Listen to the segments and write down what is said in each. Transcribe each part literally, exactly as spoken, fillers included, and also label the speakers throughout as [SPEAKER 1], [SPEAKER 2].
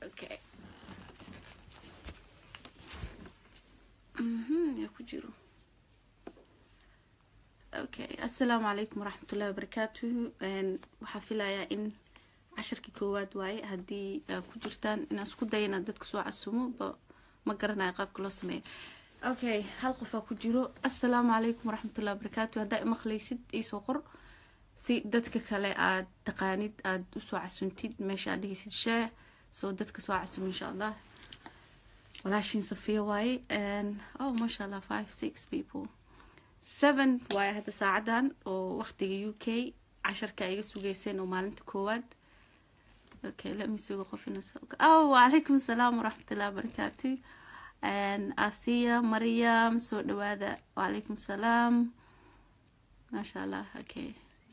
[SPEAKER 1] Okay. Mhm, ya ku jiro. Okay, assalaamu calaykum waraxmatullaahi wabarakaatuhu. Een waxa filayaa in casharkii koowaad waaye haddii ku jirtaan in isku dayna dadka soo casumo ma garanayo qaabka loo sameeyo. Okay, hal qof ku jiro. Assalaamu calaykum waraxmatullaahi wabarakaatuhu. Hadda maqlaysid ii soo qor si dadka kale aad taqaanid aad u soo casuntid meesha aad dhigaysid share soo dadka soo casumo insha Allah. walaashin Safiya waaye and oh mashallah five six people. seven waaye hadda saacadan oo waqtiga U K casharka iga sugeyseen oo maalinta koowaad. Okay, let me see qof inuu soo oh wa alaykum assalam wa rahmatullahi wa barakatuh. And Asiya Maryam soo dhawaada wa alaykum assalam. Mashallah. Okay,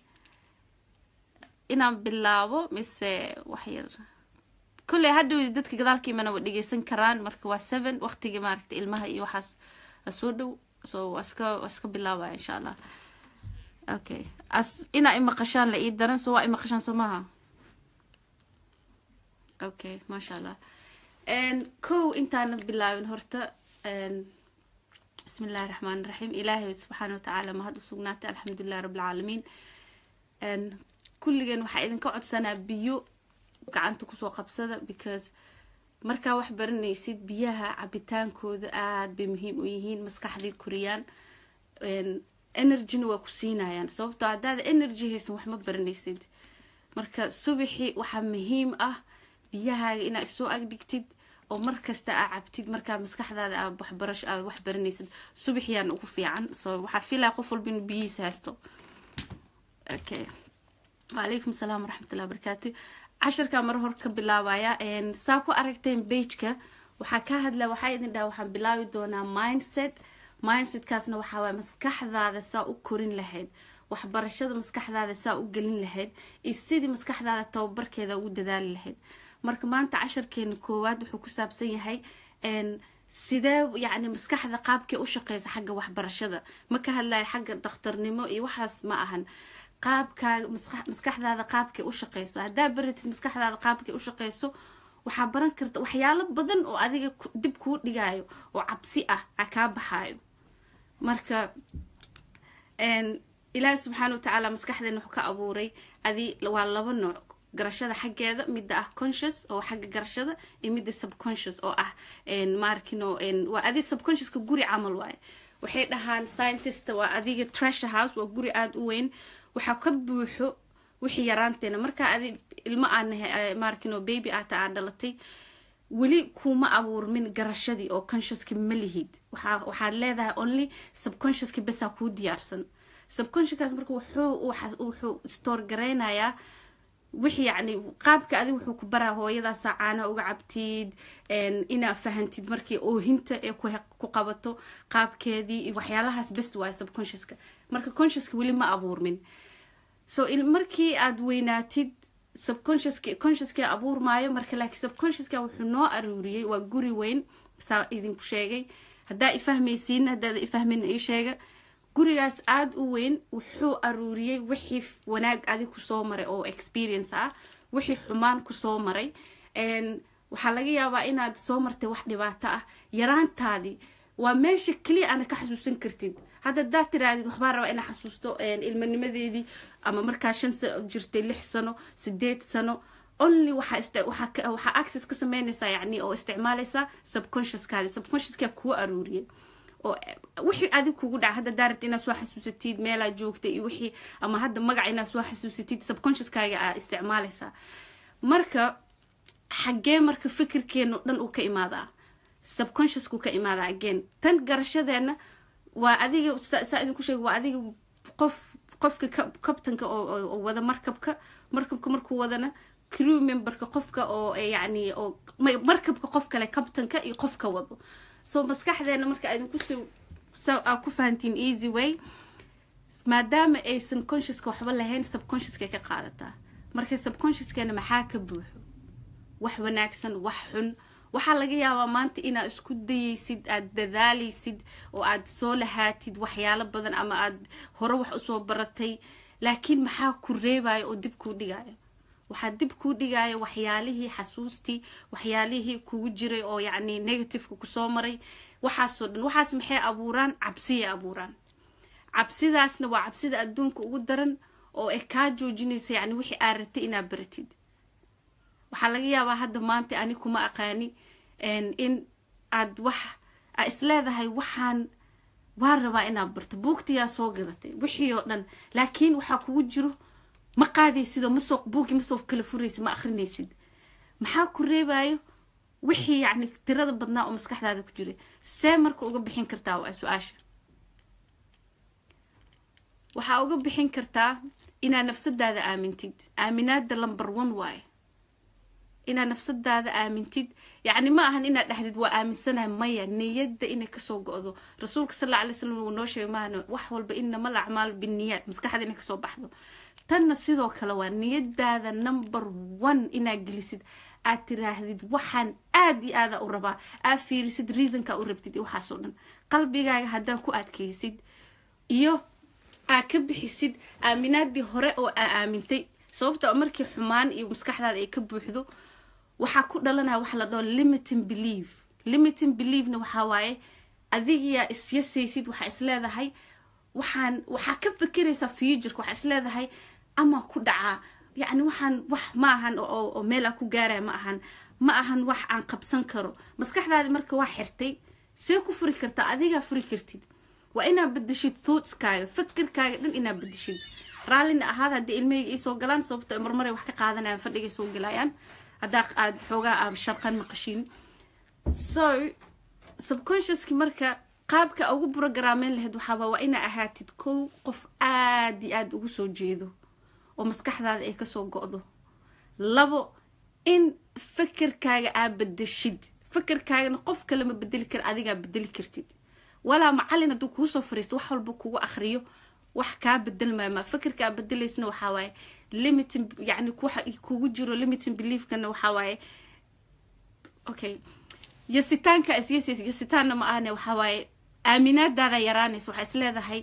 [SPEAKER 1] inaan bilaabo mise wax yar كل هادو dadka gadaalkii mana wadhigeysan karaan marka waa seven waqtiga maaragtay ilmaha iyo waxaas soo dhow soo waska waska bilaabaa insha Allah. Okay, as ina ima qashaan la ii daran soo waa ima qashaan samaha. Okay, mashallah. And ko intaan bilaabin horta and bismillahir rahmanir rahim. Ilaahi subhanahu wa ta'ala ma hadu sugnaatay alxamdulillah rabbil alamin. And kulligan waxa idin ka codsanaa biyo gacanta ku soo qabsada because marka wax baranaysid biyaha cabitaankooda aad bay muhiim u yihiin maskaxdii kuriyaan een energy waa ku siinayaan sababtoo hadaad energy haysan wax ma baranaysid marka subaxii waxa muhiim ah biyaha inaad soo agdhigtid oo markasta aad cabtid marka maskaxdaada aad wax barash aad wax baranaysid subaxiyaan ugu fiican soo waxa fiilaa qof walba inuu biyihiisa haysto. Okay, wa alaykum assalam wa rahmatullahi wa barakatuh. casharka mar hor ka bilaabaya een saa ku aragteen page-ka waxa ka hadla waxa idin dhaa waxaan bilaabi doonaa mindset mindset kaasna waxa waa maskaxdaada saa u korin lahayd waxbarashada maskaxdaada saa u gelin lahayd iyo sidii maskaxdaada tababarkeeda ugu dadaali lahayd marka maanta casharkeena koowaad wuxuu ku saabsan yahay een sidee yani maskaxda qaabkee u shaqeysa xagga waxbarashada ma ka hadlayo xagga dhakhtarnimo iyo waxaas ma ahan qaabka maskaxdaada qaabkee u shaqeyso hadaa baratid maskaxdaada qaabkee u shaqeyso waxa baran kartaa waxyaalo badan oo adiga dib ku dhigayo oo cabsi ah ka baxayo marka een Ilaahay subhanahu wa ta'ala maskaxdeena wuxuu ka abuuray adi waa laba nooc garashada xaggeeda mid ah conscious oo xagga garashada iyo mid subconscious oo ah een markino een waa adi subconscious ka guri camal waaye waxay dhahaan scientist waa adiga treasure house waa guri aad u weyn waxa ka buuxo wixii yaraanteena marka adi ilma aan markino baby aata aad dhalatay wali kuma abuurmin garashadii oo conscious-ka ma lihid waxa waxa leedahay only subconscious-ka bas ku diyaarsan subconscious marka wuxuu wuxuu store gareynaya wixii yani qaabka adi wuxuu ku baraa hooyada saacana uga cabtid een ina fahantid markii oo hinta ee ku qabato qaabkeedii waxyaalahaas bas waa subconscious-ka marka conscious-ka wali ma abuurmin so il markii aad weynaatid subconscious-ka conscious-ka abuur maayo marka laakiin subconscious-ka wuxuu noo aruuriyay waa guri weyn saa idin ku sheegay hadaa ifahmaysiin hadaa ifahmin ii sheega gurigaas aad u weyn wuxuu aruuriyay wixii wanaag adi ku soo maray oo experience ah wixii xumaan ku soo maray een waxa laga yaabaa inaad soo martay wax dhibaato ah yaraantaadi waa meesha kaliya ana ka xasuusan kartid hada daad tiraadid waxba raba inaad xasuusto een ilmanimadeedii ama markaa shan sano jirtay lix sano sideed sano only waxa ist waxa waxa access ka sameynaysa yani oo isticmaalaysa subconscious-kaada subconscious-ka ku aruuriyay oo wixii adi kugu dhac hada daarad inaad soo xasuusatid meel aad joogtay iyo wixii ama hada magac inaad soo xasuusatid subconscious-kaaga aad isticmaalaysa marka xagee marka fikirkeenu dhan uu ka imaadaa subconscious-ku ka imaadaa again tan garashadeena waa adiga saa idin ku sheeg waa adiga qof qofka captainka oo wada markabka markabka markuu wadana crew memberka qofka oo yani oo markabka qof kale captainka iyo qofka wado so maskaxdeena marka idin ku soo ku fahantiin easy way maadaama aysan conscious-ka waxba lahayn subconscious-ka ka qaadataa marka subconscious-keena maxaa ka buuxo wax wanaagsan wax xun waxa laga yaabaa maanta inaad isku dayaysid aad dadaalaysid oo aad soo lahaatid waxyaalo badan ama aad hore wax u soo baratay laakiin maxaa ku reebayo oo dib ku dhigayo waxaa dib kuu dhigaayo waxyaalihii xasuustii waxyaalihii kugu jiray oo yacni negativeka kusoo maray waxaasoo dhan waxaas maxay abuuraan cabsiyay abuuraan cabsidaasna waa cabsida adduunka ugu daran oo ay kaa joojinaysa yacni wixii aad ratay inaad baratid waxaa laga yaabaa hadda maanta ani kuma aqaani in aad wax aa isleedahay waxaan waa rabaa inaad barto buugtiyaa soo gadatay wixii oo dhan laakiin waxaa kugu jiro ma qaadaysid oo ma soo buugi ma soo kala furaysid ma akhrinaysid maxaa ku reebayo wixii yacni tirada badnaa oo maskaxdaada ku jiray see marka uga bixin kartaa waa su-aasha waxaa uga bixin kartaa inaad nafsadaada aamintid aaminaada number one waaye inaad nafsadaada aamintid yacni ma ahan inaad dhahdid waa aaminsanahay maya niyadda inay kasoo go'do rasuulka sala alay wasalam uu noo sheegay maahane wax walba inama alacmaal binniyaat maskaxda inay kasoo baxdo tanna sidoo kale waa niyadaada number one inaad gelisid aad tiraahdid waxaan aad iyo aada u rabaa aad fiirisid reasonka u rabtid iyo waxaasoo dhan qalbigaaga haddaa ku adkaysid iyo aad ka bixisid aaminaadii hore oo aa aamintay sababta markii xumaan iyo maskaxdaada ay ka buuxdo waxaa ku dhalanaya waxa la dhaho limiting belief limiting beliefna waxaa waaye adigiyaa isyasaysid waxaa isleedahay waxaan waxaa ka fikiraysaa futureka waxaa isleedahay ama ku dhacaa yacni waxaan wax ma ahan oo meel aan ku gaaraya ma ahan ma ahan wax aan qabsan karo maskaxdaada marka waa xirtay see ku furi kartaa adigaa furi kartid waa inaad bedeshid thoughtskaaga fikirkaaga dhan inaad bedeshid raallina ahaad haddii ilmahayga ii soo galaan sababta marmaray wax ka qaadanayaan fadhigay soo galayaan haddaa aad xoogaa aad sharqan maqashiin so subconsciouski marka qaabka ugu programeen lahayd waxaaba waa inaa ahaatid kow qof aad iyo aad ugu soo jeedo oo maskaxdaada ay kasoo go'do labo in fikirkaaga aad bedeshid fikirkaagana qof kale ma bedeli kara adigaa bedeli kartid walaa macallin hadduu kuu soo fariisto wax walba kugu akhriyo wax kaa bedelmaya ma fikirka aad bedelaysna waxaa waaye limiting yacni waxa kugu jiro limiting beliefkana waxaa waaye okay yasitaanka is yes yasitaanna ma ahane waxaa waaye aaminaadaada yaraanaysa waxaa isleedahay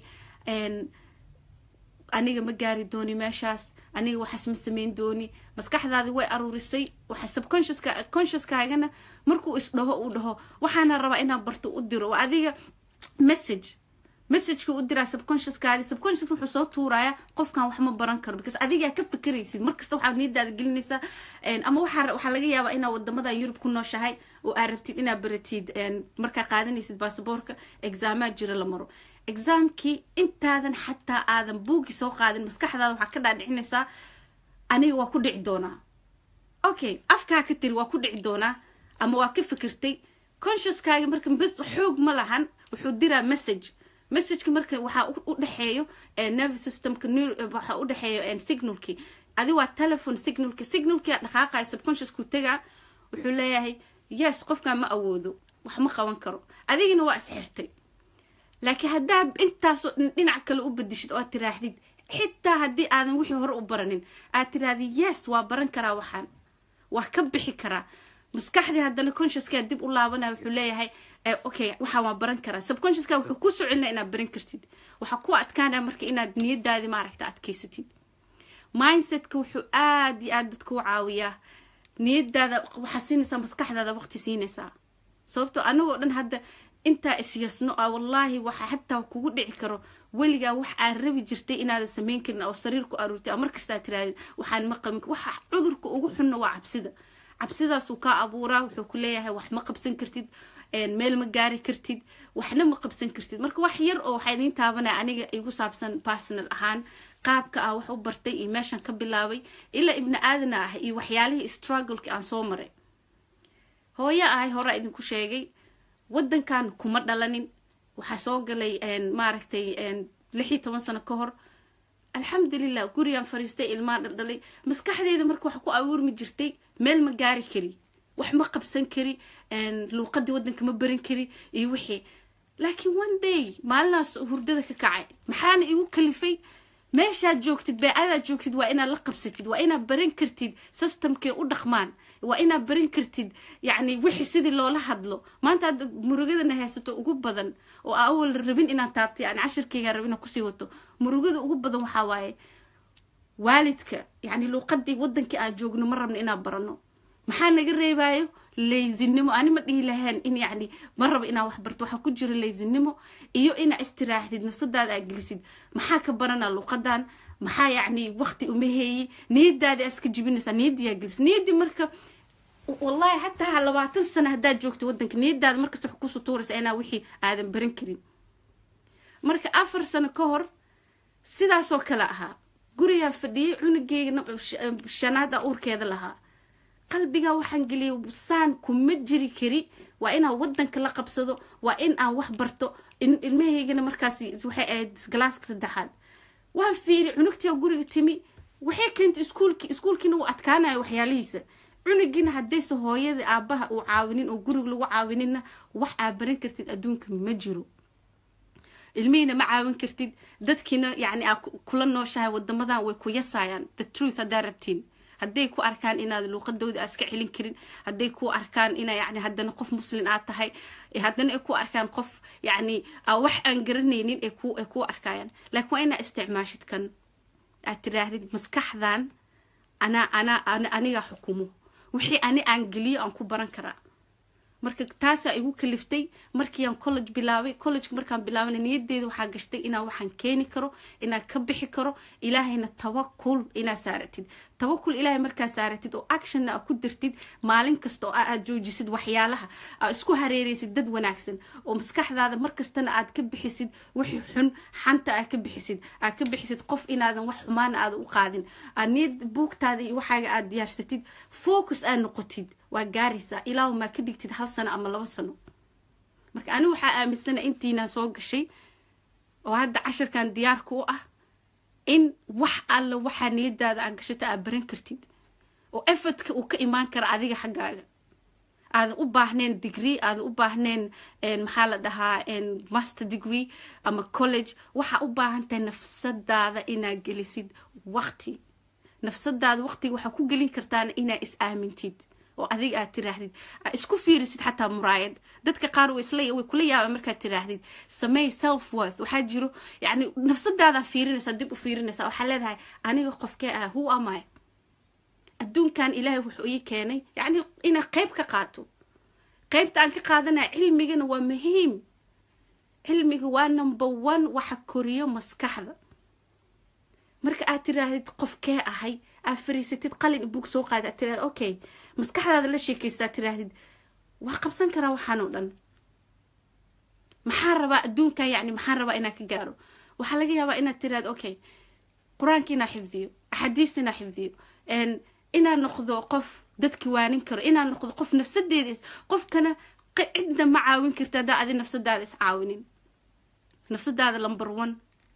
[SPEAKER 1] aniga ma gaari dooni meeshaas aniga waxaas ma samayn dooni maskaxdaadi way aruurisay waxa subconsciouska consciouskaagana markuu isdhaho uu dhaho waxaana rabaa inaad barto u diro waa adiga message messageka u diraa subconsciouskaadi subconsciouska wuxuu soo tuuraya qofkan wax ma baran karo because adigaa ka fikiraysid markasta waxaad niyadaada gelinaysaa ama waxaa waxaa laga yaabaa inaad wadamadan Yurub ku nooshahay oo aad rabtid inaad baratid markaa qaadanaysid baasaboorka exaamaad jira la maro examkii intaadan xataa aadan buugi soo qaadin maskaxdaada waxaa ka dhaadhicinaysaa aniga waa ku dhici doonaa okay afkaa ka tiri waa ku dhici doonaa ama waa ka fikirtay consciouskaaga marka bas xoog ma lahan wuxuu diraa message messageka marka waxaa u dhaxeeyo nervous systemka waxaa u dhaxeeyo signalki adi waa telephone signalki signalki dhaqaaqay subconsciousku tagaa wuxuu leeyahay yes qofka ma awoodo wax ma qaban karo adigina waa isxirtay laakiin haddaa intaas dhinac kale u bedishid oo tiraahdid xitaa haddii aadan wixii hore u baranin aad tirahdid yes waa baran karaa waxaan waa ka bixi karaa maskaxdii haddana consciouska dib u laabanaya wuxuu leeyahay okay waxaa waa baran karaa subconsciouska wuxuu ku soo celinaa inaad baran kartid waxaa ku adkaanaya marka inaad niyadaadi maaragta adkaysatid mindsetka wuxuu aad iyo aad dadka u caawiyaa niyadaada waxaa siinaysaa maskaxdaada waqti siinaysaa sababtoo anagoo dhan hadda intaa isyasno ah wallaahi waxa xataa kugu dhici karo weligaa wax aad rabi jirtay inaadan samayn karin oo sariir ku aruurtay ama markasta aad tiraahdo waxaan ma qabin waxa cudurka ugu xunna waa cabsida cabsidaas uu ka abuuraa wuxuu ku leeyahay wax ma qabsan kartid meel ma gaari kartid waxna ma qabsan kartid marka wax yar oo waxaa idiin taabanaya aniga igu saabsan personal ahaan qaabka ah wax u bartay iyo meeshan ka bilaabay ilaa ibni aadana ah iyo waxyaalihii struggle-ki aan soo maray hooyo ahay hore idinku sheegay waddankan kuma dhalanin waxaa soo galay maaragtay lix iyo toban sano ka hor alxamdulilah gurigaan fariistay ilmaan dhaldhalay maskaxdeyda marka waxa ku abuurmi jirtay meel ma gaari kari wax ma qabsan kari luuqadii waddanka ma baran kari iyo wixii laakiin one day maalinaas hurdada ka kacay maxaana igu kalifay meeshaad joogtid beecadaad joogtid waa inaad la qabsatid waa inaad baran kartid systemkee u dhaqmaan waa inaad baran kartid yacni wixii sidii loola hadlo maanta aad murugadana haysato ugu badan oo awal rabin inaan taabto yani cashirkaygaa rabin inaan kusii wato murugada ugu badan waxaa waaye والدك يعني لو قدي ودنك أجوجنا مرة من إنا برنو محانا قري بايو ليزنمو أنا ما إيه لهان إن يعني مرة بإنا وحبرت وحا كجر ليزنمو إيو إنا استراحة نفس الداد أجلسيد محاك برنا لو قدان محا يعني وقتي أمهي نيد دادي أسك جبين نسا نيد يجلس نيد مركب والله حتى على بعض سنة هدا جوكت ودنك نيد داد مركز تحكوسو تورس أنا وحي آدم برنكرين مركب أفر سنة كهر سيدا سو كلاها قريها فدي عنقي شنادة أور كذا لها قلبي وحن قلي وسان كمجري كري وإنا ودنك لقب صدو وإن أنا وحبرتو إن المهي جنا مركزي وحي جلاسك سدحال وان فيري عنقتي وقري تمي وحي كنت سكولك سكولك نو أتكانا وحياليسه عنقينا هديسو هويدي آبها وعاونين وقري لو عاونين وح عابرين كرتين أدونك مجرو المينا ما عاون كرتين دادكينا يعني كل نوشها ودمدان ويكو يسايان the truth هداربتين هدي كو أركان إنا لو قدودي أسكع حلين كرين هدي كو أركان إنا يعني هدنا قف مسلم آتهاي هدنا إكو أركان قف يعني وح أنقرنينين إكو إكو أركان لكن إنا استعماشت كان أتراهدي مسكحذان أنا أنا أنا أنا حكومه وحي أنا أنجلي أنكو برانكرا marka taas ay ugu kaliftay markii aan college bilaabay college markaan bilaabay niyadeedu waxa gashtay inaan waxaan keeni karo inaan ka bixi karo ilaahayna tawakkul ina saaratid tawakkul ilaahay markaa saaratid oo action ah ku dirtid maalin kasta oo aad joojisid waxyaalaha isku hareeraysid dad wanaagsan oo maskaxdaada markastana aad ka bixisid wixii xun xanta aad ka bixisid aad ka bixisid qof inaadan wax xumaan aad u qaadin niyad buugtaada iyo waxa aad diyaarsatid focus aan noqotid waa gaaraysa ilaa ma ka dhigtid hal sano ama laba sano marka anu waxa aaminsana intiina soo gashay oo hadda casharkan diyaar ku ah in wax alla waxa niyadaada aan gashata aad baran kartid oo effortka uu ka imaan kara adiga xaggaaga aad u baahneen degree aad u baahneen een maxaa la dhahaa een master degree ama college waxa u baahantahay nafsadaada inaad gelisid waqti nafsadaada waqtiga waxa ku gelin kartaa inaad is aamintid oo adiga aad tiraahdid isku fiirisid xataa muraayad dadka qaar way isla way kula yaabaan marka tiraahdid samee self worth waxa jiro yani nafsadaada fiirinaysa dib u fiirinaysa waxa leedahay aniga qofkee ah who am I adduunkan ilaahay wuxuu ii keenay yani ina qayb ka qaato qaybta aan ka qaadanaa cilmigana waa muhiim cilmiga waa number one waxa koriyo maskaxda marka aad tiraahdid qofkee ahay aad fariisatid qalin book soo qaad aad tiraahdo okay maskaxdaada la sheekaysta tirahdid waa qabsan kara waxaan oo dhan maxaa raba adduunka yani maxaa raba inaan ka gaaro waxa laga yaabaa inaad tiraahdo okay quraankiina xifdiyo axaadiistina xifdiyo en inaan noqdo qof dadki waanin karo inaan noqdo qof nafsadeeda qofkana cidna ma caawin kartaa daa adi nafsadaada is caawinin nafsadaada number one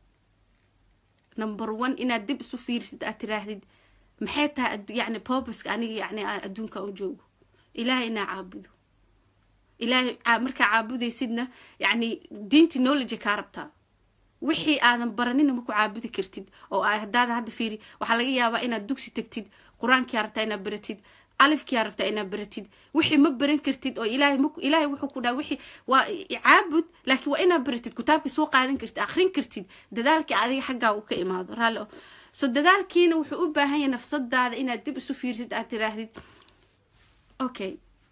[SPEAKER 1] number one inaad dib isu fiirsid aad tirahdid maxay tahay yani purpose aniga yani adduunka u joogo ilaahay ina caabudo ilaahay marka caabudaysidna yani diinti knowledge ka rabtaa wixii aadan baranin ma ku caabudi kartid oo hadaada hadda fiiri waxa laga yaabaa inaad dugsi tagtid quraanka rabtaa inaad baratid alifki rabtaa inaad baratid wixii ma baran kartid oo ilaahay ma ilaahay wuxuu ku dhaa wixii waa caabud laakiin waa inaad baratid kitaabki soo qaadan kartid akhrin kartid dadaalki adiga xagga uu ka imaado raalo so dadaalkiina wuxuu u baahan yahay nafsadaada inaad dib isu fiirsid aad tiraahdid okay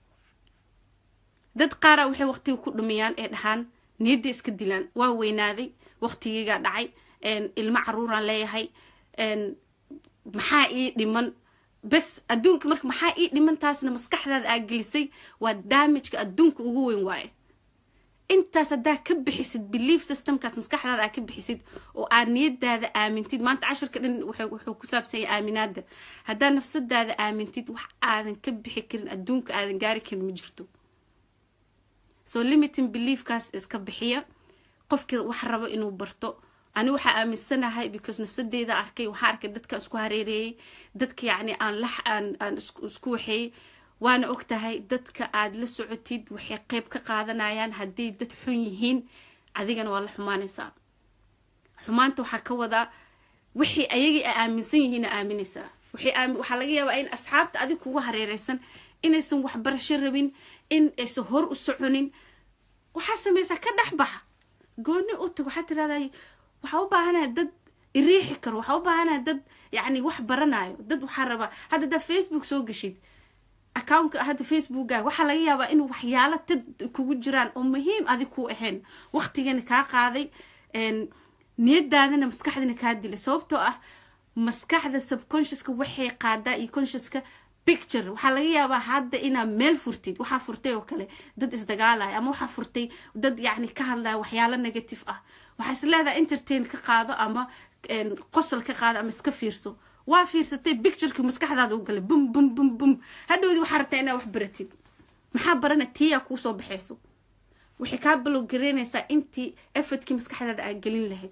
[SPEAKER 1] dad qaar waxay waqtiga ku dhumiyaan ee dhahan niyada iska dilaan waa weynaaday waqtigiga dhacay een ilma caruuraan leeyahay een maxaa ii dhiman bas adduunka marka maxaa ii dhiman taasna maskaxdaada aad gelisay waa damage-ka adduunka ugu weyn waaye intaas hadaa ka bixisid belief systemkaas maskaxdaada aad ka bixisid oo aad niyadaada aamintid maanta casharka dhan wuxuu ku saabsan yahay aaminaada hadaa nafsadaada aamintid wax aadan ka bixi karin adduunka aadan gaari karin ma jirto so limiting beliefkaas iska bixiya qofkii wax rabo inuu barto ani waxa aaminsanahay because nafsadeeda arkay waxa arkay dadka isku hareereeyay dadka yani aan lax aan aan isku waxay waana ogtahay dadka aad la socotid waxay qayb ka qaadanayaan hadii dad xun yihiin adigana waa la xumaanaysaa xumaanta waxa ka wada wixii ayagii aaminsan yihiin aaminaysaa wixii waxa laga yaabaa in asxaabta adig kugu hareereysan inaysan wax barasho rabin in aysan hor u soconin waxa sameeysa ka dhaxbax gooni u tag waxa tiraahday waxa u baahanahay dad iriixi karo waxa u baahanaa dad yacni wax baranayo dad waxaa rabaa hadda daa facebook soo gashid account هذا فيسبوك جا وحلا يا بقى إنه وحيالة تد كوجران أمهيم أذي كو إهن وقت جن كاقاضي إن نيد هذا مسكح ذا كادي لسوبته أه مسكح ذا subconscious كوحي قاعدة يكونشس ك picture وحلا يا بقى هذا إنا ميل فرتي وح فرتي وكله ضد إزدجالة أما وح فرتي ضد يعني كهلا وحيالة نيجاتيف أه وحصل هذا انترتين كقاضة أما إن قصل كقاضة أما سكفيرسو وافيرستي بيكتشرك مسكحدا uu galay bum bum bum bum hadhoodi waxa rabtaa wax baratid maxaa barana tiya ku soo baxayso wixii ka balo gareynaysa intii effort-ki maskaxdaada aad galin lahayd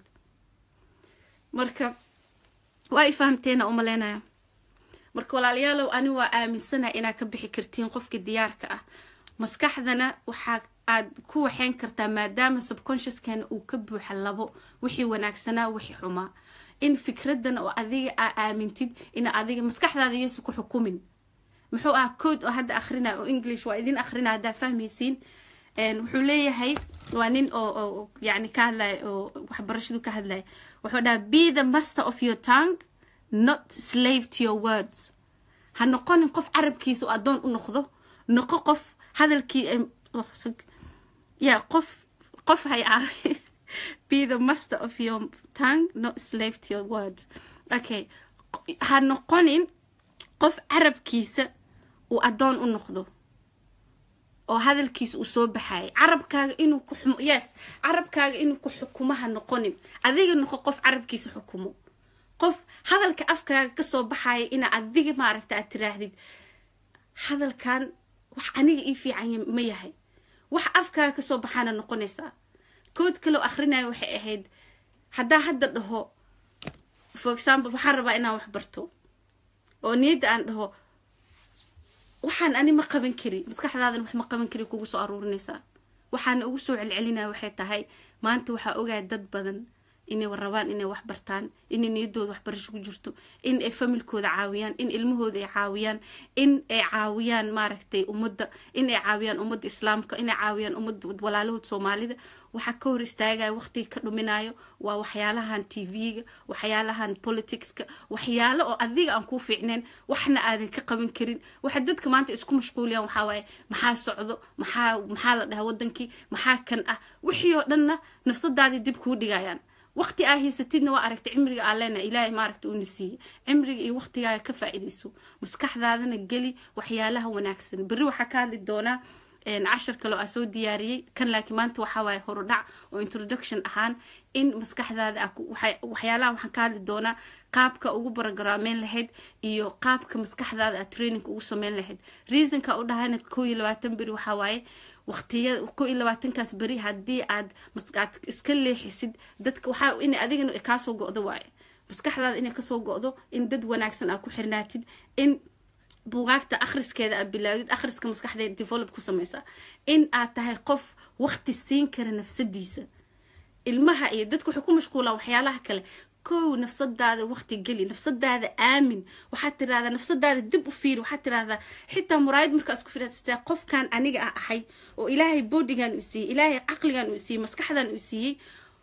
[SPEAKER 1] marka way fahamteena u maleynaya marka walaalayaalow ani waa aaminsana inaad ka bixi kartiin qofka diyaarka ah maskaxdana waxa aad ku waxeen kartaa maadaama subconscious-kan uu ka buuxa labo wixii wanaagsanaa wixii xumaa in fikraddan oo adiga aamintid in adiga maskaxdaada yeesu ku xukumin muxuu ah code oo hadda akhrina oo english waa idin akhrina hada fahmaysiin een wuxuu leeyahay waa nin oo yani ka hadlay oo wax barashadu ka hadlay wuxuu dhahay be the master of your tongue not slave to your words ha noqonin qof carabkiisa oo adoon u noqdo noqo qof hadalkii ya qof qof hay ah be the master of your tongue not slave to your words okay ha noqonin qof carabkiisa oo adoon u noqdo oo hadalkiisa u soo baxay carabkaaga inuu ku xumo yes carabkaaga inuu ku xukumo ha noqonin adiga noqo qof carabkiisa xukumo qof hadalka afkaaga ka soo baxay in adiga ma aragta aad tiraahdid hadalkan wax aniga ii fiican ma yahay wax afkaaga ka soo baxana noqonaysa كود كلو أخرنا وحي أهيد حدا حدا ده for example بحربا إنا وحبرتو ونيد أن ده وحن أني ما قبن كري بس كحدا هذا ما قبن كري كوجو أرور نساء وحن أوسو على علينا وحيتا هاي ما أنتو وح أوجد دد بدن إني والربان إني وحبرتان إني نيدو وحبرش وجرتو إن فم الكود عاويان إن المهود عاويان إن عاويان ما ركتي أمد إن عاويان أمد إسلامك إن عاويان أمد ولا له سومالي وحكور استاجا وقتي كلمنايو وحيالها عن تي في وحيالها عن بوليتكس وحياله أو أذيك أنكو في عنين وإحنا قاعدين كقبن كرين وحدد كمان تسكو مشغوليا وحواي محا سعودو محا محا ده ودنكي محا كان أه وحيو لنا نفس الدادي دبكو دقايان وقتي آهي ستين وأركت عمري علينا إلهي ما أركت أونسي عمري إيه وقتي آهي كفائديسو مسكح ذاذن الجلي وحيالها وناكسن بروحة كان الدونا إن عشر كيلو أسود دياري كان لكن ما أنت وحواي هردع وإنترودكشن أهان إن مسكح ذاذ أكو وحي وحيالها وحكان الدونا قابك أو برنامجين لهاد إيو قابك مسكح ذاذ أترينك وسمين لهاد ريزن كأوده هنا كوي لواتن بري وحواي وقتي كوي لواتن كاس بري هدي عاد مسكات إسكلي حسد دتك وحاو إني أديك إنه إكاسو جودواي مسكح ذاذ إني كاسو جودو إن دد وناكسن أكو حرناتد إن بوغاكتا أخرس كذا أبلاود أخرس كمسكح ذا ديفولب كوسميسا إن أعتها قف وقت السين كره نفس الديسة المها إيه دتكو حكومة شكولة وحيالها كله كو نفس هذا وقت الجلي نفس هذا آمن وحتى هذا نفس هذا دب وفير وحتى هذا حتى مرايد مركز كفير قف كان أنيق أحي وإلهي بودي كان يسي إلهي عقل كان يسي مسكح ذا يسي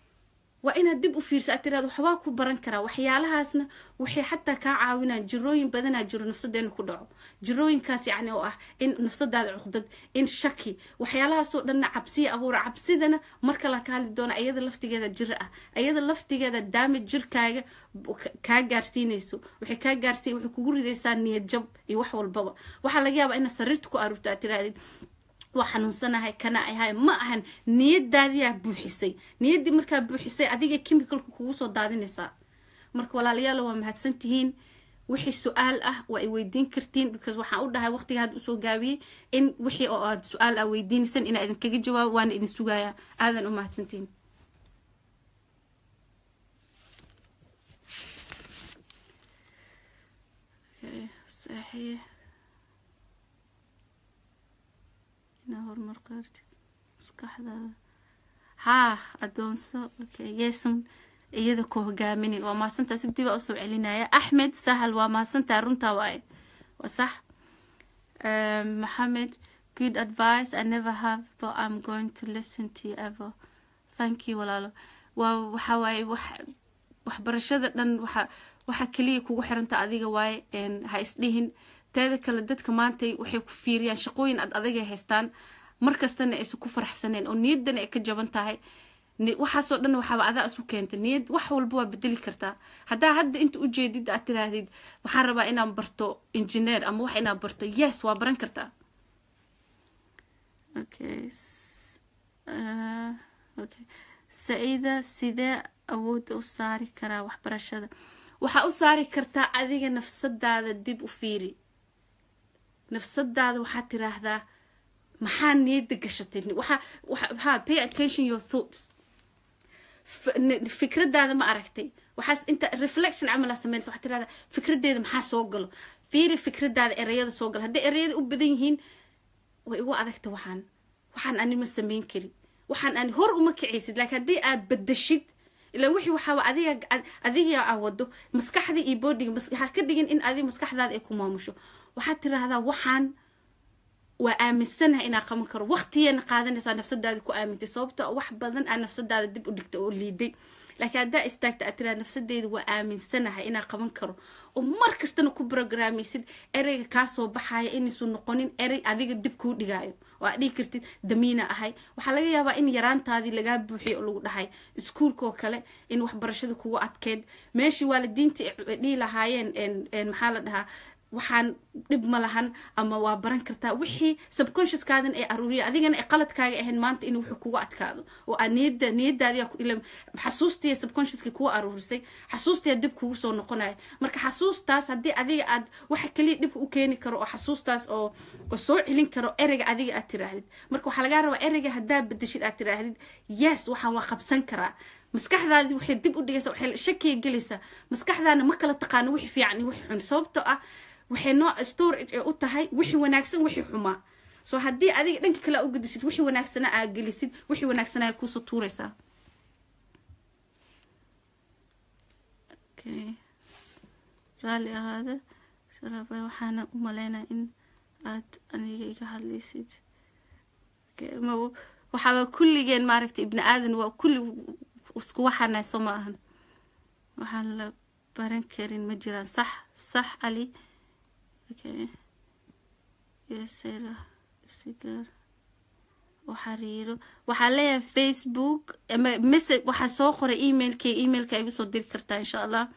[SPEAKER 1] وإن الدب وفير سأترى ذو حواكو برنكرا وحيالها سنة وحي حتى كعاونا جروين بدنا جرو نفس دين كدعو جروين كاس يعني واه إن نفس هذا عقدد إن شكي وحيالها سوء لنا عبسي أبو عبسي دنا مركلا كهال دونا أيضا اللفت جذا جرأة أيضا اللفت جذا دام الجر كا كا جارسينيسو وحي كا جارسي وحي كجور ذي سانية جب يوحول بابا وحلا جاب إن سرتكو أروت أترى وحنوسنا كنا هاي ما هن نيد دادية بوحسي نيد دي مركب بوحسي عديقة كيميكال كوكوسو دادي نساء مرك ولا ليالو ومهتسنتهين وحي السؤال أه ويدين كرتين بكز وحا أقول هاي وقتي هاد أسو قاوي إن وحي أقعد سؤال أو يدين سن إن إذن كجي جواب وان إذن سوغايا آذن ومهتسنتين صحيح نهار مرقرت مسكح ذا ها أدونسو أوكي يسم إيذا كوه جامني وما سنت سبتي بأسوع علينا يا أحمد سهل وما سنت رنتا واي وصح um, محمد good advice I never have but I'm going to listen to you ever thank you ولا وحواي وح waxbarashada dhan waxa waxa kaliya kugu xiranta adiga waay een ha isdhihin teeda kale dadka maanta waxay ku fiiriyaan shaqooyin ad adiga haystaan markastana ay ku faraxsaneen oo niyadana ay ka jaban tahay waxa soo dhan waxa adaa isu keentay niyad wax walba waa bedeli kartaa hadaa hadda inta u jeedid aad tiraahdeed waxaan rabaa inaan barto engineer ama wax inaan barto yes waa baran kartaa okay uh, okay Saida sidee awood u saari karaa waxbarashada waxa u saari kartaa adiga nafsadaada dib u fiiri nafsadaada waxa tiraahdaa maxaa niyada gashatay waxa waxa pay attention your thoughts fikradaada ma aragtay waxaas inta reflection amal sameeyay waxa tiraahdaa fikradeeda maxaa soo galo fiiri fikradaada erayada soo gal hadii erayada u badan yihiin way ugu adagta waxaan waxaan ani ma sameyn kari waxaan ani hor uma kiciysid laakiin hadii aad badashid ila wixii waxa adiga adiga awado maskaxda iyo bodiga maskaxda ka dhigin in adiga maskaxdaada ay ku maamusho waxa tiraahdaa waxaan waa aaminsanahay inaa qaban karo waqtiyeena qaadanaysaa nafsadaada ku aamintay sababtoo wax badan aan nafsadaada dib u dhigtay oo liiday laakiin hadaa istaagta aad tiraahdaa nafsadeeda waa aaminsanahay inaa qaban karo oo markastana ku programmaysid ereyga ka soo baxaya inaysu noqonin erey adiga dib ku dhigaayo waa dhigi kartid damiina ahay waxa laga yaabaa in yaraantaadii laga buuxiyo oo lagu dhahay iskuulka oo kale in waxbarashada kugu adkeed meeshii waalidiinta dhii lahaayeen een maxaa la dhahaa waxaan dib ma lahan ama waa baran kartaa wixii subconscious kaadan ay aruuriya adigana ay qaladkaaga ahayn maanta in wuxuu kugu adkaado oo niyada niyadaada ku ila xasuustiya subconsciouska kugu aruurisay xasuustiya dib kugu soo noqonaya marka xasuustaas hadii adiga aad waxa kaliya dib u keeni karo oo xasuustaas oo oo soo celin karo ereyga adiga aad tiraahdid marka waxa laga rabaa ereyga hadaa bedeshid aad tiraahdid yes waxaan waa qabsan karaa maskaxdaadi waxay dib u dhigaysaa waxay shaki gelaysaa maskaxdaana ma kala taqaan wixii fiican iyo wixii xun sababtoo ah waxay noo storage u tahay wixii wanaagsan wixii xumaa soo hadii adiga dhanka kale u gudbisid wixii wanaagsan aad gelisid wixii wanaagsan ay ku soo tuuraysaa okay rali ahada shalaba waxaana u maleynaa in aad aniga iga hadlaysid okay ma waxa kulligeen maaragtay ibn aadan waa kulli isku waxana soo ahan waxaan la baran karin ma jiraan sax sax ali okay yes ela sigar وحريرو وحاليا فيسبوك مثل وحسو قرا ايميل كي ايميل كي يسو دير كرتا ان شاء الله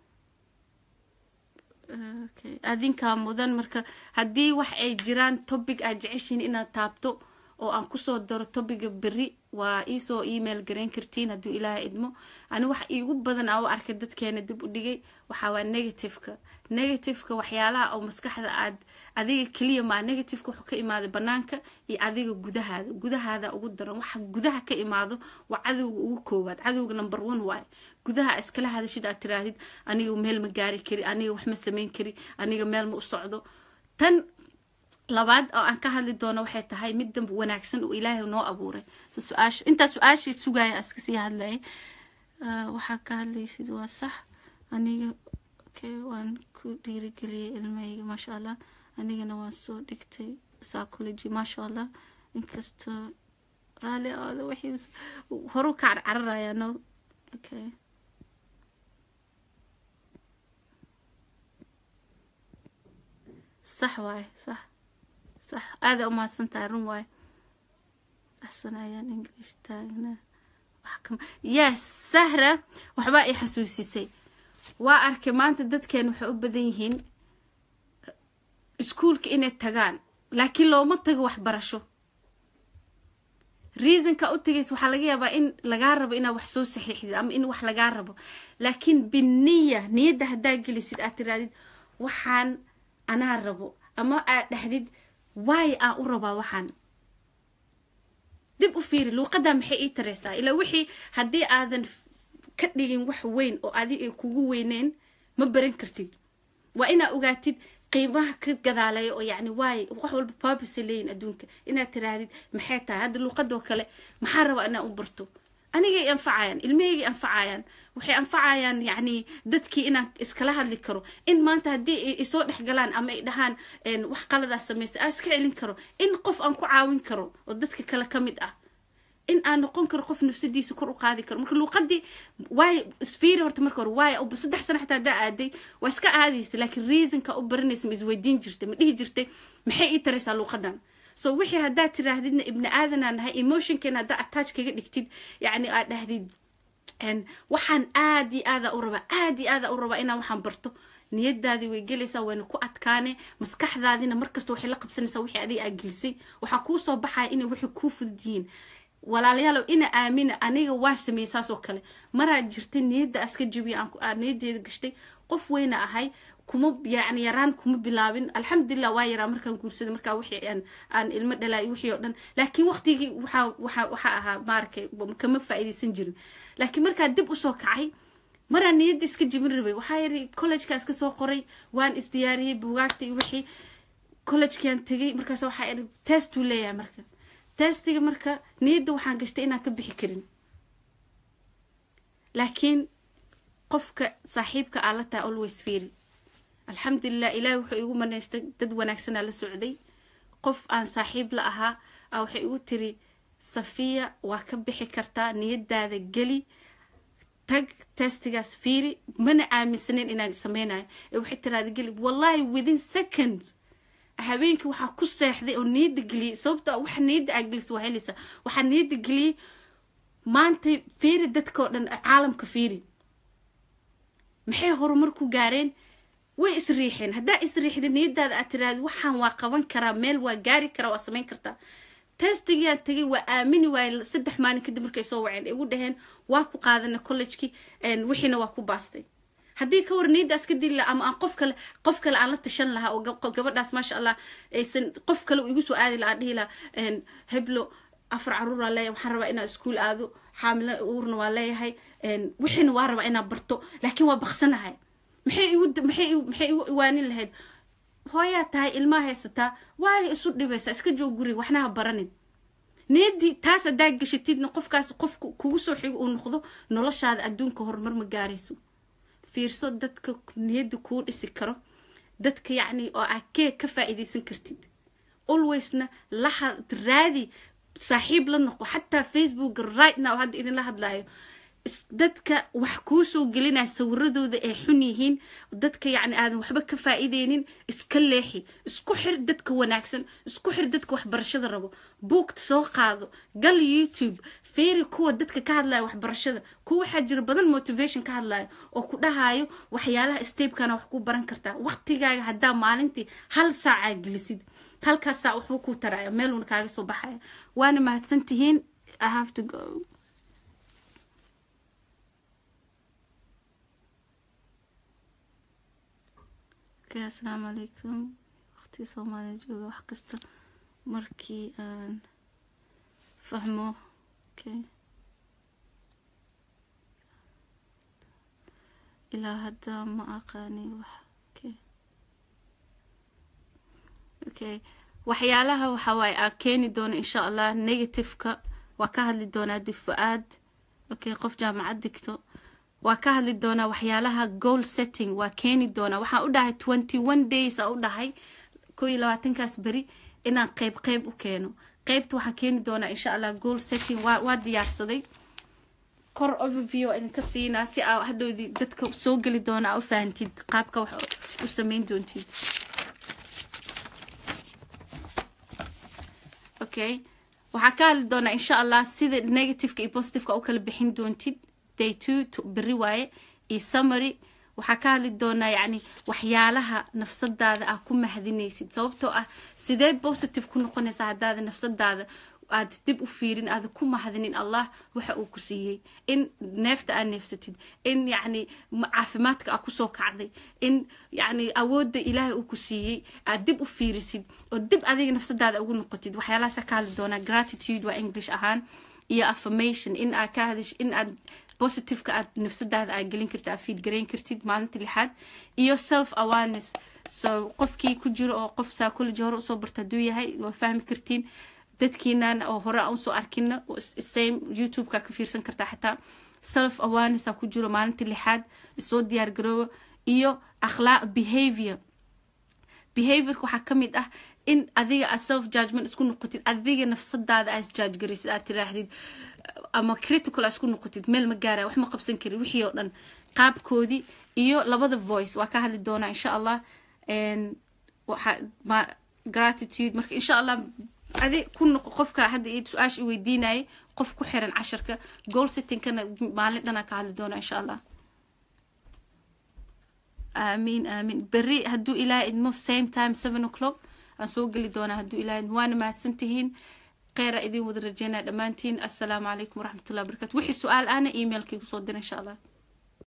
[SPEAKER 1] اوكي ادين كان مدن marka hadii wax ay jiraan topic aad jeceshiin inaad taabto oo aan ku soo daro topic bari waa iso email gareyn kartiin haduu ilaahay idmo ani wax iigu badan oo arkay dadkeena dib u dhigay waxa waa negative-ka negative-ka waxyaalaha oo maskaxda aad adiga kaliya ma negative-ka wuxuu ka imaado banaanka iyo adiga gudahaada gudahaada ugu daran waxa gudaha ka imaado waa cadowga ugu koowaad cadowga number one waay gudaha iskala hadashid aad tiraahid aniga meel ma gaari kari aniga wax ma sameyn kari aniga meel ma u socdo tan labaad oo aan ka hadli doono waxay tahay mid dambe wanaagsan oo Ilaahay noo abuuray su'aash inta su'aashi sugaya iska sii hadlay waxa ka hadlaysid waa sax aniga okay waan ku dhiirigeliyay ilmahayga ma sha Allah anigana waan soo dhigtay psychology ma sha Allah inkasta rali aad wixii horu ka cararayano okay صح واي صح صح هذا ما سنتارون واي أحسن أيان إنجليش تاجنا وحكم يس سهرة وحباء يحسوسي سي وأركي ما أنت دت كانوا حب ذيهن سكول كإنه تجان لكن لو ما تجوا وحبرشوا reason كأوتجيس وحلاقيها بإن لجرب إنه وحسوس صحيح أم إنه وح لجربه لكن بالنية نية ده ده جلسة أترادد وحن أنا ربو أما تحديد واي أقربا وحن دب أفير لو قدم حقي ترسا إلا وحي هدي آذن كدين وح وين أو أدي كوجو وينين مبرن كرتين وإنا أوجاتيد قيمة كذا علي أو يعني واي وحول ببابس لين أدونك إنا ترادد محيطة هذا لو قدو كلا محارب أنا أبرتو أنا جاي أنفعيان الميجي أنفعيان وحي أنفعيان يعني دتكي إنا إسكالها اللي كرو إن ما أنت هدي يسوق نحجلان أما إدهان إن وحقلا ذا سميس أسكع لين كرو إن قف أنكو عاون كرو ودتك كلا كميد أه in aan noqon karo qof nafsadiisa kor u qaadi karo marka luqadii way isfiiri horta marka hore way oo saddex sano xitaa daa aaday waa iska aadaysa laakiin reasonka u baranaysa ma isweydiin jirtay ma dhihi jirtay maxay ii taraysaa luqadan so wixii haddaad tiraahdidna ibni aadanaa nahay emotionkeena haddaa attach kaga dhigtid yacni aad dhahdid waxaan aad iyo aada u rabaa aad iyo aada u rabaa inaan waxaan barto niyadaadii way gelaysaa wayna ku adkaane maskaxdaadina markasta waxay la qabsanaysaa wixii adiga aad gelisay waxaa kuu soo baxaya inay wixii kuu fudud yihiin walaalayaalow ina aamina aniga waa sameeyey saas oo kale maraa jirtay niyadda aska jabiya aan niyadeeda gashtay qof weyna ahay kuma yacni yaraan kuma bilaabin alxamdulillah waa yaraa markaan guursaday markaa wixii aan aan ilmo dhalay wixii oo dhan laakiin waqtigii waxa waxa waxa ahaa maarkay kama faa'iideysan jirin laakiin markaa dib u soo kacay maraan niyadda iska jibin rabay waxaa yiri college-ka iska soo qoray waan isdiyaariyey buugaagta iyo wixii college-kan tagay markaas waxaa yiri test u leeyahay marka testiga marka niyadda waxaan gashtay inaan ka bixi karin laakiin qofka saaxiibka aad la tahay always fiiri alxamdulillah ilaahay wuxuu igu manaystay dad wanaagsan la socday qof aan saaxiib la ahaa aa waxay igu tiri safiya waa ka bixi kartaa niyadaada geli tag testigaas fiiri mana aaminsanin inaan sameynayo ee waxay tiraahdaa geli wallahi within seconds habeenkii waxaa ku seexday oo niyadda geliyay sababtoo ah waxa niyadda aad gelisay waa helaysaa waxaa niyadda geliyay maanta fiiri dadka oo dhan caalamka fiiri maxay horumar ku gaareen way isriixeen haddaa isriixday niyadaada aad tiraahdo waxaan waa qaban karaa meel waa gaari karaa waa samayn kartaa testigaan tagay waa aamini waay saddex maalin kadib markay soo waceen ay ugu dhaheen waa ku qaadana college-kii wixiina waa ku baastay haddii ka war niyadaas ka dili lahaa ama aan qof kale qof kale aan la tashan lahaa oo gabadhaas maasha allah aysan qof kale igu soo aadi lahaa dhihi lahaa heblo afar caruur waa leeyahay waxaan rabaa inaan iskuul aado xaamilo uurna waa leeyahay wixiina waa rabaa inaan barto laakiin waa baqsanahay maxay igu maxay maxay igu iwaanin lahayd hooyaa tahay ilmaha haysataa waay isu dhibaysaa iska joog guri waxna ha baranin niyadii taas haddaa gashatidna qofkaas qof kugu soo xigo uu noqdo noloshaada adduunka horumar ma gaarayso fiirso dadka niyadda kuu dhisi karo dadka yacni oo aad kee ka faa'iidaysan kartid alwaysna laha raadi saaxiib la noqo xataa facebook right now hadda idinla hadlaayo dadka wax kuu soo gelinaya sawiradooda ay xun yihiin dadka yacni aadan waxba ka faa'iideynin iska leexi isku xir dadka wanaagsan isku xir dadka waxbarashada rabo buugta soo qaado gal youtube fiiri kuwa dadka ka hadlaya waxbarashada kuwa waxaa jira badan motivation ka hadlaya oo ku dhahayo waxyaalaha stepkana wax ku baran kartaa waqtigaaga haddaa maalintii hal saaca gelisid halkaas saac waxba kuu taraya meeluuna kaaga soo baxaya waana mahadsan tihiin I have to go. Okay, assalamu alaikum. Waqti Soomaali jooga wax kasta markii aan fahmo. Okay. ilaa hadda ma aqaani wax. Okay. Okay. waxyaalaha waxa way aan keeni doono insha Allah negative-ka waa ka hadli doonaa difaad. Okay, qof jaamacad digto waa ka hadli doonaa waxyaalaha goal setting waa keeni doonaa waxaan u dhahay twenty-one days aan u dhahay kow iyo labaatan kaas bari inaan qayb qayb u keeno qaybta waxaan keeni doonaa insha Allah goal setting waa waa diyaarsaday kor overview in ka siinaa si aad hadhoodii dadka soo gali doonaa u faahantid qaabka wax u sameyn doontid. Okay, waxaan ka hadli doonaa insha Allah sida negative-ka iyo positive-ka u kala bixin doontid day two to beri waaye iyo summary waxaa ka hadli doonaa yacni waxyaalaha nafsadaada ah ku mahadinaysid sababtoo ah sidee positive ku noqonaysaa haddaada nafsadaada aad dib u fiirin aad ku mahadinin Allah waxa uu ku siiyey in neefta aad neefsatid in yacni caafimaadka aad ku soo kacday in yacni awoodda ilaahay uu ku siiyey aad dib u fiirisid oo dib adiga nafsadaada ugu noqotid waxyaalahaas ka hadli doonaa gratitude waa English ahaan iyo affirmation in aad ka hadish in aad positive ka aad nafsadaada aad gelin kartaa feed gareyn kartid maalinta lixaad iyo self awareness so qofkii ku jiro oo qof psychology hore usoo barta haduu yahay waa fahmi kartiin dadkiinan oo hore aan soo arkina same youtube ka ka fiirsan kartaa xataa self awareness ku jiro maalinta lixaad soo diyaar garoobo iyo akhlaaq behavior behavior waxa kamid ah in adiga aad self judgment isku noqotid adiga nafsadaada aad judge garaysid aad tiraahdid ama critical isku noqotid meel ma gaara wax ma qabsan karin wixii oo dhan qaabkoodii iyo labada voice waa ka hadli doonaa insha Allah and waxa ma gratitude marka insha Allah adi ku noqo qofka hadda ii su'aash i weydiinay qof ku xiran casharka goal setting kana maalin dhanaa ka hadli doonaa insha Allah آمين آمين بري هدو إلى إدمو same time seven o'clock أسوق اللي دونا هدو إلى وانا ما تسنتهين غير إذن وذرجينا دمانتين السلام عليكم ورحمة الله وبركاته وحي سؤال أنا إيميل كي وصدر إن شاء الله